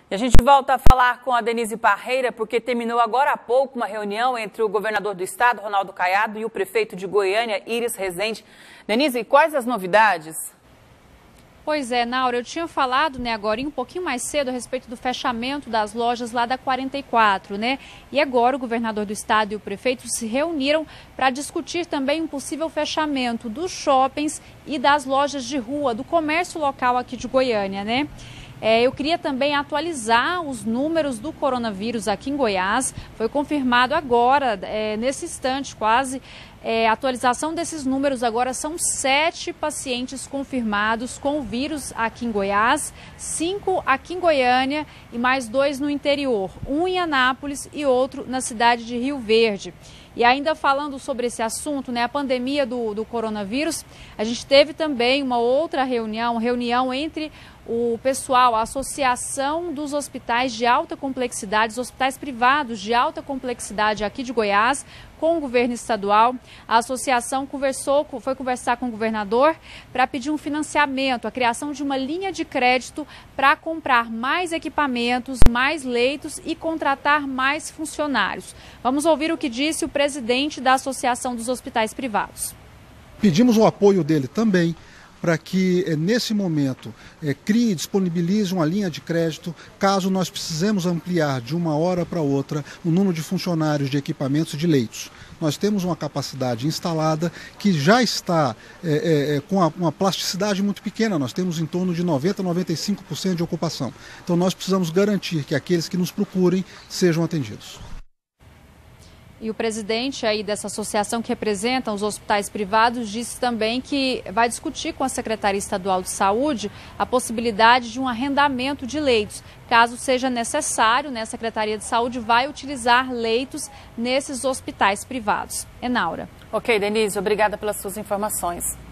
E a gente volta a falar com a Denise Parreira, porque terminou agora há pouco uma reunião entre o governador do estado, Ronaldo Caiado, e o prefeito de Goiânia, Iris Rezende. Denise, quais as novidades? Pois é, Naura, eu tinha falado, agora um pouquinho mais cedo a respeito do fechamento das lojas lá da 44, E agora o governador do estado e o prefeito se reuniram para discutir também um possível fechamento dos shoppings e das lojas de rua, do comércio local aqui de Goiânia, Eu queria também atualizar os números do coronavírus aqui em Goiás. Foi confirmado agora, nesse instante quase, a atualização desses números. Agora são 7 pacientes confirmados com o vírus aqui em Goiás, 5 aqui em Goiânia e mais 2 no interior, um em Anápolis e outro na cidade de Rio Verde. E ainda falando sobre esse assunto, a pandemia do coronavírus, a gente teve também uma outra reunião entre o pessoal, a Associação dos Hospitais de Alta Complexidade, os hospitais privados de alta complexidade aqui de Goiás, com o governo estadual. A associação foi conversar com o governador para pedir um financiamento, a criação de uma linha de crédito para comprar mais equipamentos, mais leitos e contratar mais funcionários. Vamos ouvir o que disse o presidente da Associação dos Hospitais Privados. Pedimos o apoio dele também para que, nesse momento, crie e disponibilize uma linha de crédito, caso nós precisemos ampliar de uma hora para outra o número de funcionários, de equipamentos e de leitos. Nós temos uma capacidade instalada que já está com uma plasticidade muito pequena, nós temos em torno de 90% a 95% de ocupação. Então nós precisamos garantir que aqueles que nos procurem sejam atendidos. E o presidente aí dessa associação que representa os hospitais privados disse também que vai discutir com a Secretaria Estadual de Saúde a possibilidade de um arrendamento de leitos. Caso seja necessário, a Secretaria de Saúde vai utilizar leitos nesses hospitais privados. Naura. Ok, Denise, obrigada pelas suas informações.